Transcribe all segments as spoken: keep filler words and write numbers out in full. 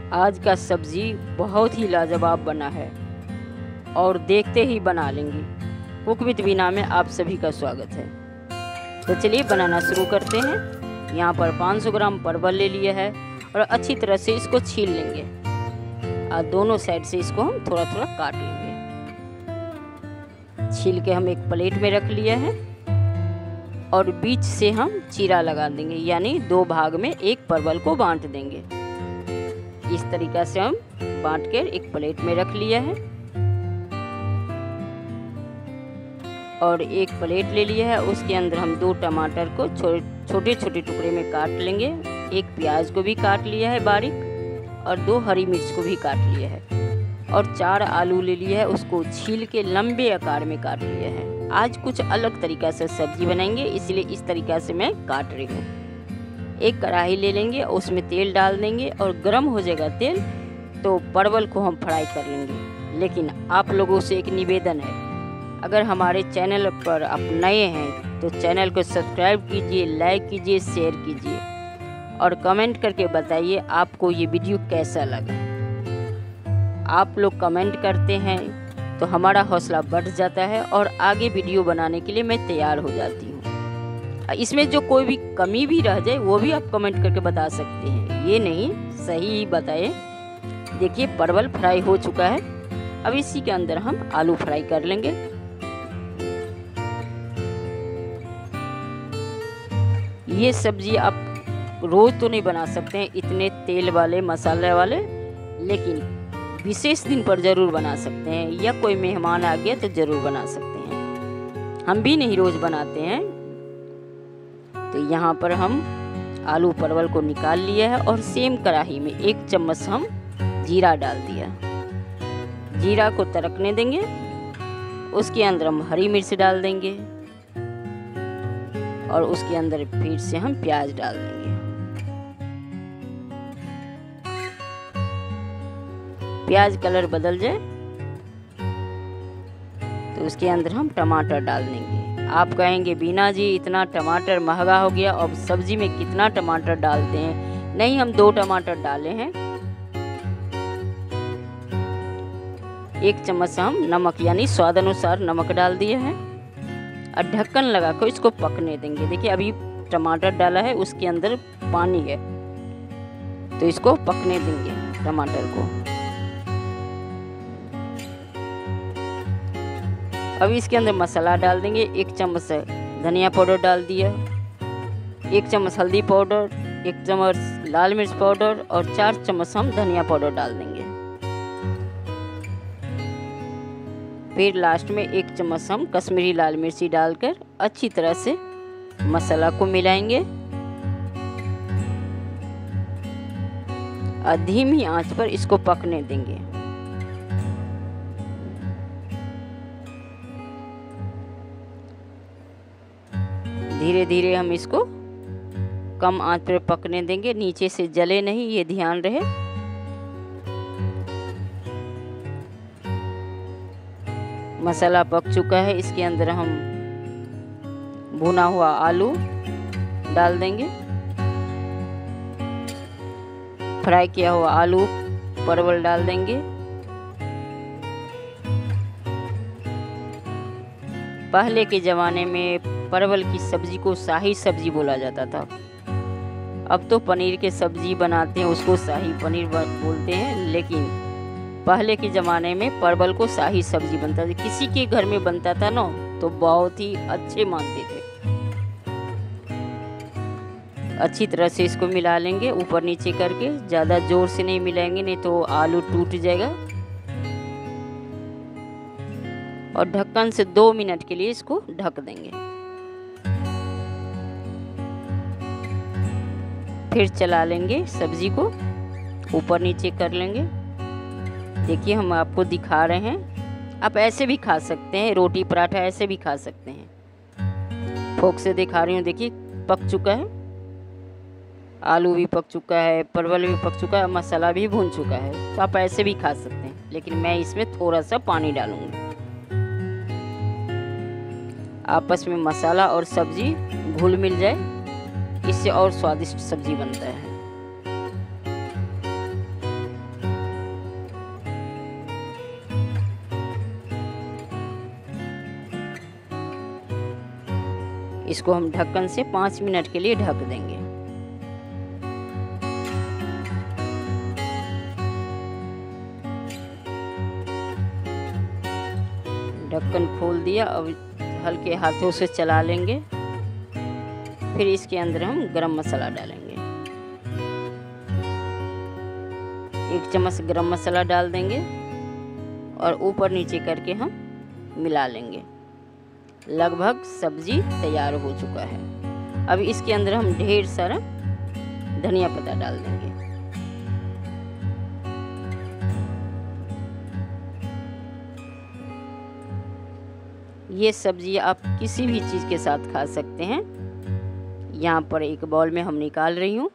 आज का सब्जी बहुत ही लाजवाब बना है और देखते ही बना लेंगे। कुक विद बीना में आप सभी का स्वागत है। तो चलिए बनाना शुरू करते हैं। यहाँ पर पाँच सौ ग्राम परवल ले लिया है और अच्छी तरह से इसको छील लेंगे और दोनों साइड से इसको हम थोड़ा थोड़ा काट लेंगे। छील के हम एक प्लेट में रख लिया है और बीच से हम चीरा लगा देंगे, यानी दो भाग में एक परवल को बांट देंगे। इस तरीक़ा से हम बांट कर एक प्लेट में रख लिया है और एक प्लेट ले लिया है। उसके अंदर हम दो टमाटर को छोटे छोटे टुकड़े में काट लेंगे, एक प्याज को भी काट लिया है बारीक और दो हरी मिर्च को भी काट लिया है और चार आलू ले लिया है, उसको छील के लंबे आकार में काट लिया है। आज कुछ अलग तरीक़ा से सब्जी बनाएंगे, इसलिए इस तरीक़ा से मैं काट रही हूँ। एक कढ़ाई ले लेंगे, उसमें तेल डाल देंगे और गर्म हो जाएगा तेल तो परवल को हम फ्राई कर लेंगे। लेकिन आप लोगों से एक निवेदन है, अगर हमारे चैनल पर आप नए हैं तो चैनल को सब्सक्राइब कीजिए, लाइक कीजिए, शेयर कीजिए और कमेंट करके बताइए आपको ये वीडियो कैसा लगा। आप लोग कमेंट करते हैं तो हमारा हौसला बढ़ जाता है और आगे वीडियो बनाने के लिए मैं तैयार हो जाती हूँ। इसमें जो कोई भी कमी भी रह जाए वो भी आप कमेंट करके बता सकते हैं, ये नहीं सही ही बताएं। देखिए परवल फ्राई हो चुका है, अब इसी के अंदर हम आलू फ्राई कर लेंगे। ये सब्जी आप रोज़ तो नहीं बना सकते हैं इतने तेल वाले मसाले वाले, लेकिन विशेष दिन पर ज़रूर बना सकते हैं या कोई मेहमान आ गया तो ज़रूर बना सकते हैं। हम भी नहीं रोज़ बनाते हैं। तो यहाँ पर हम आलू परवल को निकाल लिया है और सेम कढ़ाई में एक चम्मच हम जीरा डाल दिया। जीरा को तड़कने देंगे, उसके अंदर हम हरी मिर्च डाल देंगे और उसके अंदर फिर से हम प्याज डाल देंगे। प्याज कलर बदल जाए तो उसके अंदर हम टमाटर डाल देंगे। आप कहेंगे बीना जी इतना टमाटर महंगा हो गया, अब सब्जी में कितना टमाटर डालते हैं? नहीं, हम दो टमाटर डाले हैं। एक चम्मच हम नमक यानी स्वाद अनुसार नमक डाल दिए हैं और ढक्कन लगा कर इसको पकने देंगे। देखिए अभी टमाटर डाला है, उसके अंदर पानी है तो इसको पकने देंगे टमाटर को। अब इसके अंदर मसाला डाल देंगे। एक चम्मच धनिया पाउडर डाल दिया, एक चम्मच हल्दी पाउडर, एक चम्मच लाल मिर्च पाउडर और चार चम्मच हम धनिया पाउडर डाल देंगे। फिर लास्ट में एक चम्मच हम कश्मीरी लाल मिर्ची डालकर अच्छी तरह से मसाला को मिलाएंगे और धीमी आंच पर इसको पकने देंगे। धीरे धीरे हम इसको कम आंच पर पकने देंगे, नीचे से जले नहीं, ये ध्यान रहे। मसाला पक चुका है, इसके अंदर हम भुना हुआ आलू डाल देंगे। फ्राई किया हुआ आलू परवल डाल देंगे। पहले के ज़माने में परवल की सब्ज़ी को शाही सब्ज़ी बोला जाता था। अब तो पनीर के सब्ज़ी बनाते हैं, उसको शाही पनीर बोलते हैं, लेकिन पहले के ज़माने में परवल को शाही सब्ज़ी बनता था। किसी के घर में बनता था ना तो बहुत ही अच्छे मानते थे। अच्छी तरह से इसको मिला लेंगे ऊपर नीचे करके, ज़्यादा ज़ोर से नहीं मिलाएंगे नहीं तो आलू टूट जाएगा। और ढक्कन से दो मिनट के लिए इसको ढक देंगे। फिर चला लेंगे सब्जी को, ऊपर नीचे कर लेंगे। देखिए हम आपको दिखा रहे हैं, आप ऐसे भी खा सकते हैं, रोटी पराठा ऐसे भी खा सकते हैं। फोक से दिखा रही हूँ, देखिए पक चुका है, आलू भी पक चुका है, परवल भी पक चुका है, मसाला भी भून चुका है। तो आप ऐसे भी खा सकते हैं, लेकिन मैं इसमें थोड़ा सा पानी डालूंगी। आपस में मसाला और सब्जी घुल मिल जाए, इससे और स्वादिष्ट सब्जी बनता है। इसको हम ढक्कन से पाँच मिनट के लिए ढक देंगे। ढक्कन खोल दिया। अब हल्के हाथों से चला लेंगे। फिर इसके अंदर हम गरम मसाला डालेंगे। एक चम्मच गरम मसाला डाल देंगे और ऊपर नीचे करके हम मिला लेंगे। लगभग सब्जी तैयार हो चुका है। अब इसके अंदर हम ढेर सारा धनिया पत्ता डाल देंगे। ये सब्जी आप किसी भी चीज़ के साथ खा सकते हैं। यहाँ पर एक बाउल में हम निकाल रही हूँ।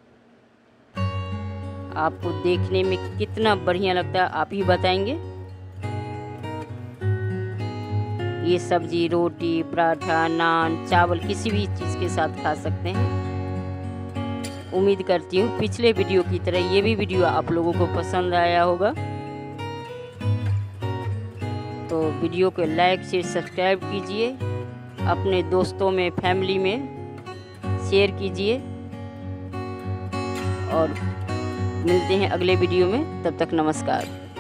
आपको देखने में कितना बढ़िया लगता है आप ही बताएंगे। ये सब्जी रोटी, पराठा, नान, चावल किसी भी चीज़ के साथ खा सकते हैं। उम्मीद करती हूँ पिछले वीडियो की तरह ये भी वीडियो आप लोगों को पसंद आया होगा। तो वीडियो को लाइक शेयर सब्सक्राइब कीजिए, अपने दोस्तों में फैमिली में शेयर कीजिए और मिलते हैं अगले वीडियो में। तब तक नमस्कार।